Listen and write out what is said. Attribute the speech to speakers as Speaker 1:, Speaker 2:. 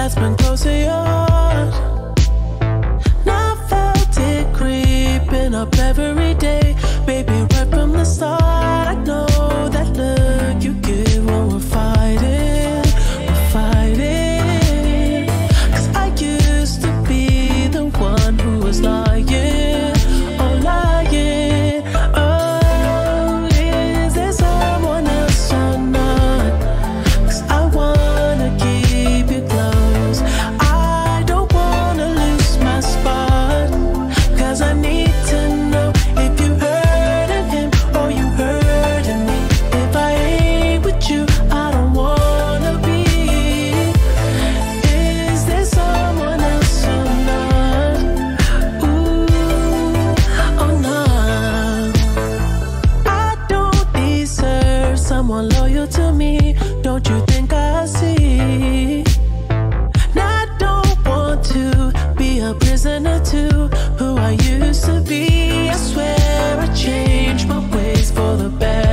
Speaker 1: that's been close to yours. And I felt it creeping up every day. Baby, right from the start, I know that look you give when we're fighting. We're fighting. 'Cause I used to be the one who was lying. Oh, lying. Oh, is there someone else or not? 'Cause I wanna keep you close. I don't wanna lose my spot. 'Cause I need to know if you hurting him or you hurting me. If I ain't with you, I don't wanna be. Is there someone else or not? Ooh, oh no. I don't deserve someone loyal to me. Don't you think I see? And I don't want to be a prisoner to who I used to be. I swear I changed my ways for the better.